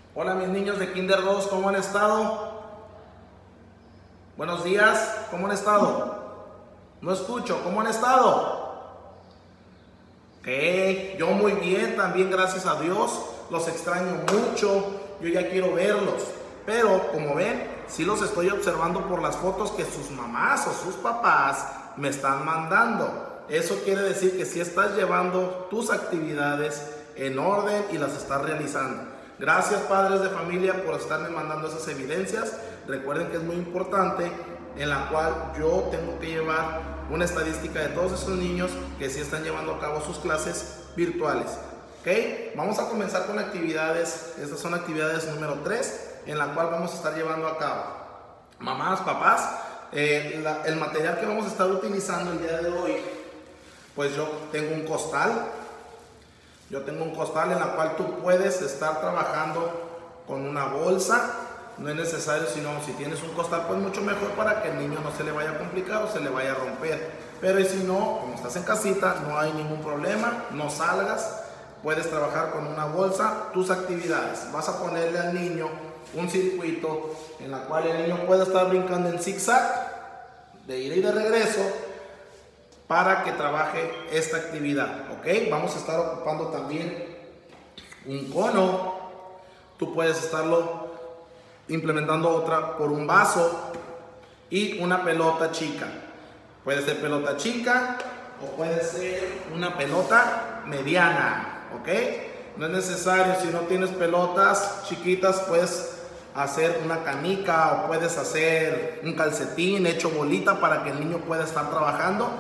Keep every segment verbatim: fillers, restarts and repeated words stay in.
Hola mis niños de Kinder dos, ¿cómo han estado? Buenos días, ¿cómo han estado? No escucho, ¿cómo han estado? Ok, yo muy bien, también gracias a Dios. Los extraño mucho, yo ya quiero verlos. Pero como ven, sí los estoy observando por las fotos que sus mamás o sus papás me están mandando. Eso quiere decir que sí estás llevando tus actividades en orden y las estás realizando. Gracias, padres de familia, por estarme mandando esas evidencias. Recuerden que es muy importante, en la cual yo tengo que llevar una estadística de todos esos niños que sí están llevando a cabo sus clases virtuales. ¿Ok? Vamos a comenzar con actividades. Estas son actividades número tres, en la cual vamos a estar llevando a cabo. Mamás, papás, eh, la, el material que vamos a estar utilizando el día de hoy, pues yo tengo un costal. Yo tengo un costal en la cual tú puedes estar trabajando con una bolsa. No es necesario, sino si tienes un costal, pues mucho mejor para que el niño no se le vaya a complicar o se le vaya a romper. Pero y si no, como estás en casita, no hay ningún problema, no salgas. Puedes trabajar con una bolsa tus actividades. Vas a ponerle al niño un circuito en la cual el niño pueda estar brincando en zigzag, de ida y de regreso, para que trabaje esta actividad, ¿ok? Vamos a estar ocupando también un cono. Tú puedes estarlo implementando otra por un vaso y una pelota chica. Puede ser pelota chica o puede ser una pelota mediana, ¿ok? No es necesario, si no tienes pelotas chiquitas, puedes hacer una canica o puedes hacer un calcetín hecho bolita para que el niño pueda estar trabajando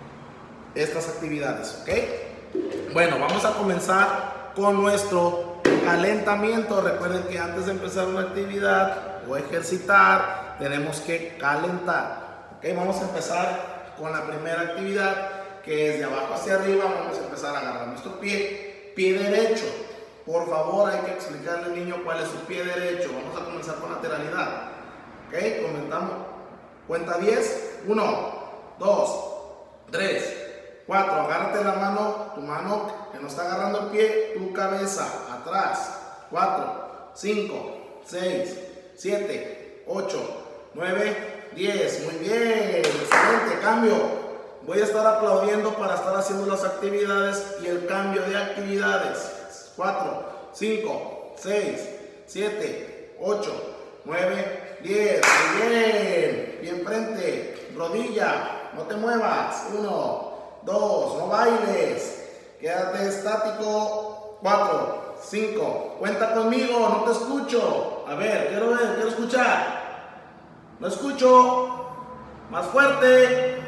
estas actividades, ¿ok? Bueno, vamos a comenzar con nuestro calentamiento. Recuerden que antes de empezar una actividad o ejercitar, tenemos que calentar, ¿ok? Vamos a empezar con la primera actividad, que es de abajo hacia arriba. Vamos a empezar a agarrar nuestro pie, pie derecho. Por favor, hay que explicarle al niño cuál es su pie derecho. Vamos a comenzar con lateralidad, ¿ok? Comentamos, cuenta diez, uno, dos, tres, cuatro, agárrate la mano, tu mano que no está agarrando el pie, tu cabeza atrás. cuatro, cinco, seis, siete, ocho, nueve, diez. Muy bien, excelente. Cambio. Voy a estar aplaudiendo para estar haciendo las actividades y el cambio de actividades. cuatro, cinco, seis, siete, ocho, nueve, diez. Muy bien. Bien frente. Rodilla. No te muevas. uno, dos, no bailes, quédate estático. cuatro, cinco, cuenta conmigo, no te escucho. A ver, quiero ver, quiero escuchar. No escucho. Más fuerte.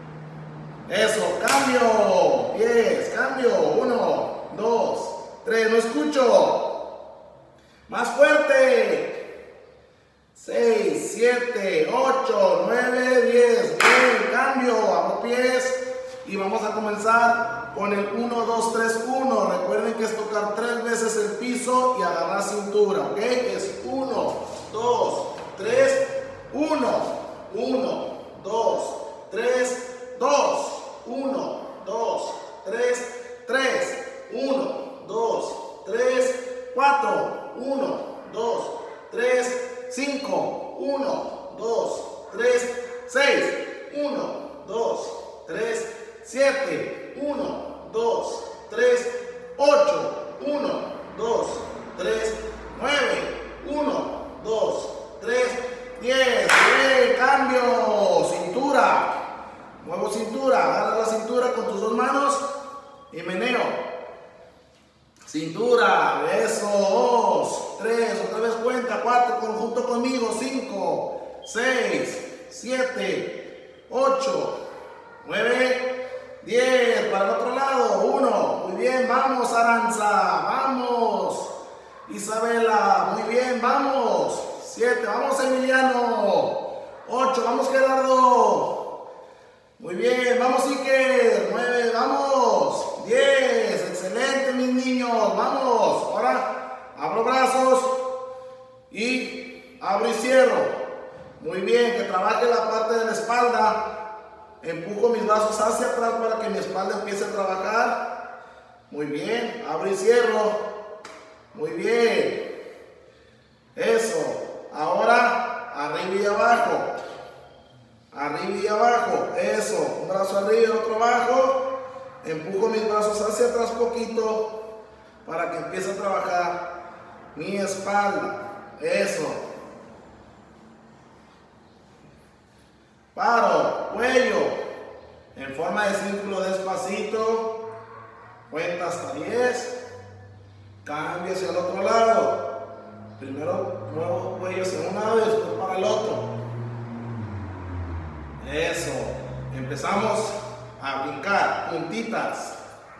Eso, cambio. diez, cambio. uno, dos, tres, no escucho. Más fuerte. seis, siete, ocho, nueve, diez. Bien, cambio. Abro pies. Y vamos a comenzar con el uno, dos, tres, uno. Recuerden que es tocar tres veces el piso y agarrar cintura, ¿ok? Es uno, dos, tres, uno. uno, dos, tres, dos. uno, dos, tres, tres. uno, dos, tres, cuatro. uno, dos, tres, cinco. uno, dos, tres, seis. uno, dos, tres, siete, uno, dos, tres, ocho, uno, dos, tres, nueve, uno, dos, tres, diez. Bien, cambio. Cintura. Muevo cintura. Agarra la cintura con tus dos manos y meneo. Cintura. Eso. Dos, tres. Otra vez cuenta. Cuatro. Conjunto conmigo. Cinco, seis, siete, ocho, nueve, diez. Para el otro lado. uno. Muy bien. Vamos, Aranza. Vamos. Isabela. Muy bien. Vamos. siete. Vamos, Emiliano. ocho. Vamos, Gerardo. Muy bien. Vamos, Iker. nueve. Vamos. diez. Excelente, mis niños. Vamos. Ahora abro brazos y abro y cierro. Muy bien. Que trabaje la parte de la espalda. Empujo mis brazos hacia atrás para que mi espalda empiece a trabajar. Muy bien. Abro y cierro. Muy bien. para que empiece a trabajar mi espalda. Eso. Paro, cuello. En forma de círculo despacito. Cuenta hasta diez. Cambia hacia el otro lado. Primero muevo cuello hacia un lado y después para el otro. Eso. Empezamos a brincar. Puntitas.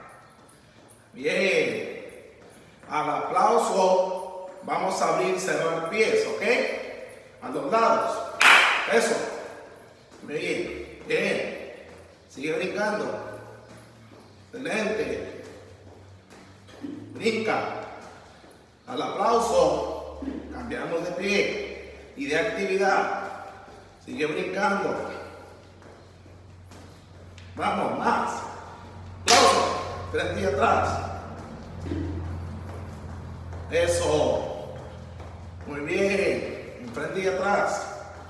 Bien. Al aplauso vamos a abrir y cerrar pies, ¿ok? A los lados. Eso. Bien. Bien. Sigue brincando. Excelente. Brinca. Al aplauso. Cambiamos de pie y de actividad. Sigue brincando. Vamos, más. Aplauso. Frente y atrás. Eso. Muy bien. Enfrente y atrás.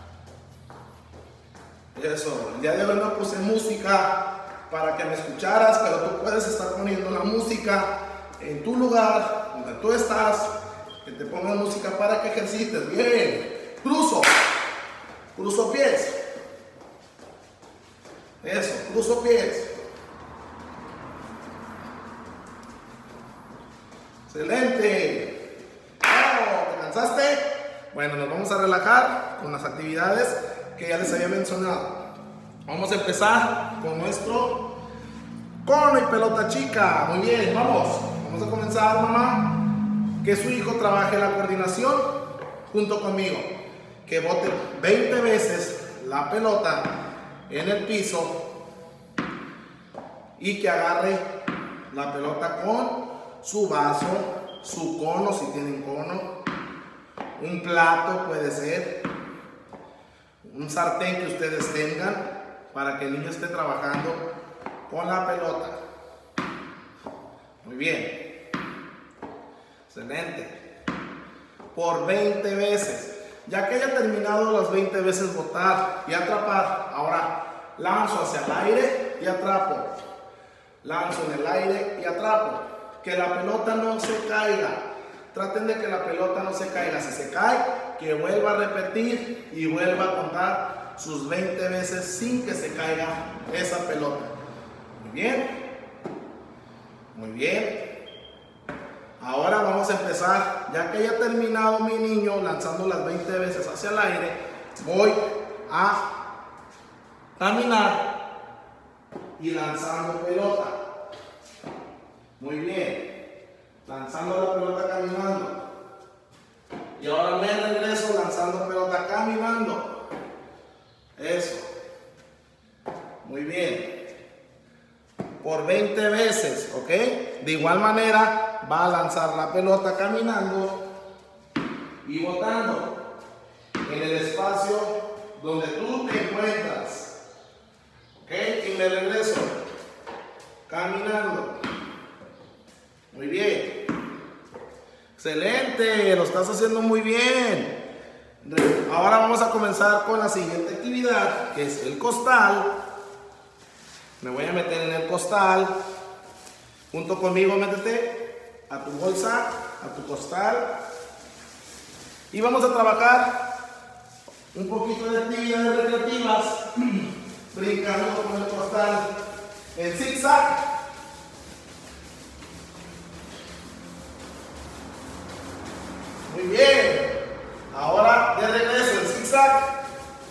Eso. El día de hoy no puse música para que me escucharas, pero tú puedes estar poniendo la música en tu lugar, donde tú estás, que te pongan música para que ejercites. Bien. Cruzo. Cruzo pies. Eso. Cruzo pies. Excelente. ¡Bravo! ¿Te cansaste? Bueno, nos vamos a relajar con las actividades que ya les había mencionado. Vamos a empezar con nuestro cono y pelota chica. Muy bien, vamos. Vamos a comenzar, mamá. Que su hijo trabaje la coordinación junto conmigo. Que bote veinte veces la pelota en el piso y que agarre la pelota con su vaso, su cono, si tienen cono, un plato puede ser, un sartén que ustedes tengan para que el niño esté trabajando con la pelota. Muy bien. Excelente. Por veinte veces. Ya que haya terminado las veinte veces botar y atrapar, ahora lanzo hacia el aire y atrapo. Lanzo en el aire y atrapo. Que la pelota no se caiga. Traten de que la pelota no se caiga. Si se cae, que vuelva a repetir y vuelva a contar sus veinte veces sin que se caiga esa pelota. Muy bien. Muy bien. Ahora vamos a empezar. Ya que haya terminado mi niño lanzando las veinte veces hacia el aire, voy a caminar y lanzando pelota. Muy bien. Lanzando la pelota caminando. Y ahora me regreso lanzando pelota caminando. Eso. Muy bien. Por veinte veces, ¿ok? De igual manera va a lanzar la pelota caminando y botando en el espacio donde tú te encuentras. ¿Ok? Y me regreso caminando. Muy bien. Excelente, lo estás haciendo muy bien. Ahora vamos a comenzar con la siguiente actividad, que es el costal. Me voy a meter en el costal. Junto conmigo, métete a tu bolsa, a tu costal. Y vamos a trabajar un poquito de actividades recreativas, brincando con el costal en zigzag. Muy bien. Ahora de regreso en zigzag.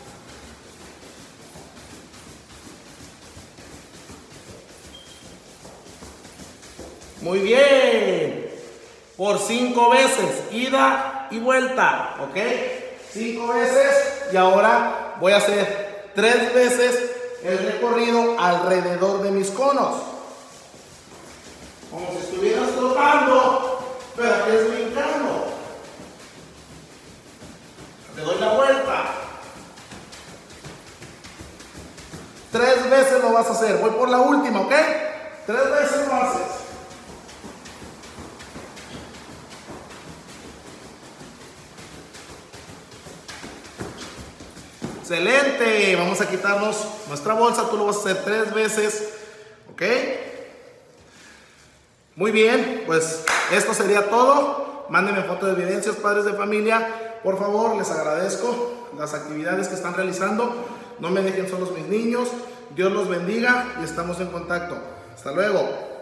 Muy bien. Por cinco veces, ida y vuelta, ¿ok? Cinco veces y ahora voy a hacer tres veces el recorrido alrededor de mis conos. Como si estuvieras trotando, pero que es brincando. Te doy la vuelta. Tres veces lo vas a hacer. Voy por la última, ¿ok? Tres veces lo haces. Excelente. Vamos a quitarnos nuestra bolsa. Tú lo vas a hacer tres veces, ¿ok? Muy bien, pues esto sería todo. Mándenme fotos de evidencias, padres de familia. Por favor, les agradezco las actividades que están realizando. No me dejen solos mis niños. Dios los bendiga y estamos en contacto. Hasta luego.